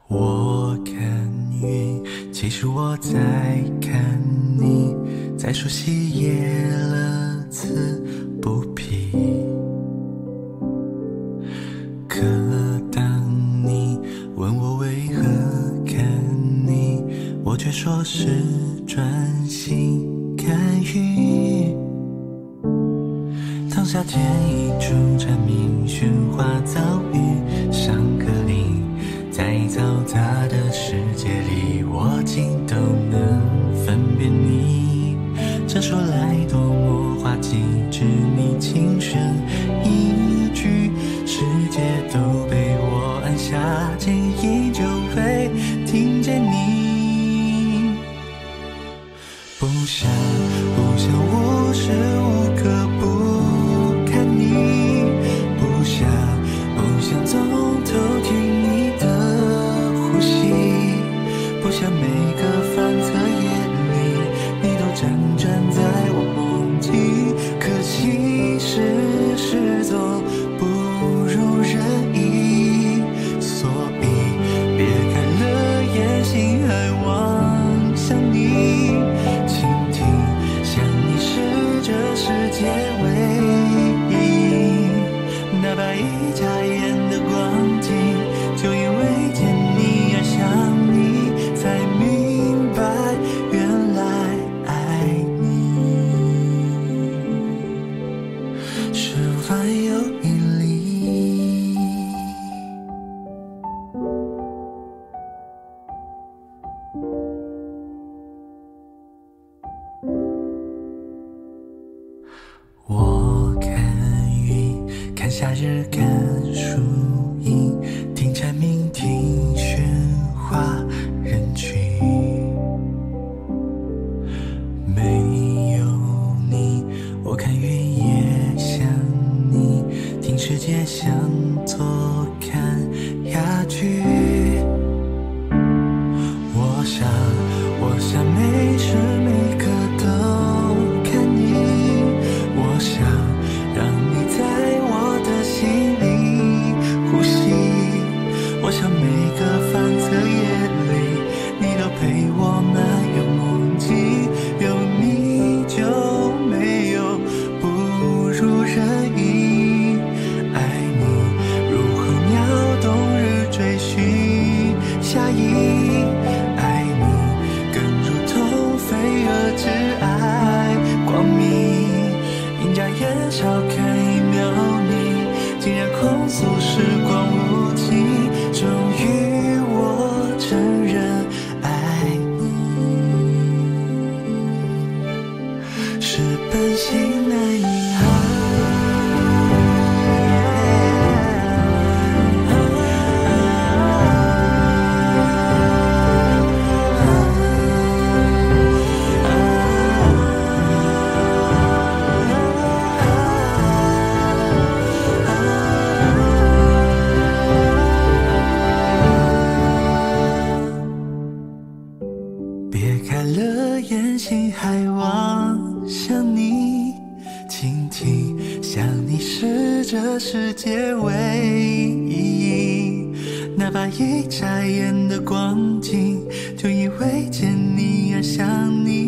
我看云，其实我在看你，在书写叶了词不疲。可当你问我为何看你，我却说是专心看雨。当夏天一种蝉鸣喧哗遭遇上格林，在嘈杂的世界里，我竟都能分辨你。这说来多么滑稽，只你轻声一句，世界都被我按下键，依旧会听见你。不想无时无刻不看你，不想从头听你的呼吸，不想每个反侧夜里你都辗转在我梦境，可惜事总不如人意，所以别开了眼，心还望向你倾听，想你是这世界唯一，哪怕一眨眼的光景，就因为见你而想你，才明白原来爱你是万有引力。我看云，看夏日，看树影，听蝉鸣，听喧哗人群。没有你，我看云也像你，听世界像坐看哑剧。我想每时每刻都看你，我想让你在我的心里呼吸，我想每个反侧夜里你都陪我漫游梦境，有你就没有不如人意，爱你如候鸟冬日追寻夏意，爱你更如同飞蛾之爱光明，一眨眼笑看一秒你，竟然控诉时光无情，终于我承认爱你是本性难隐瞒。别开了眼，心还望向你倾听，想你是这世界唯一，哪怕一眨眼的光景，就因为见你而想你，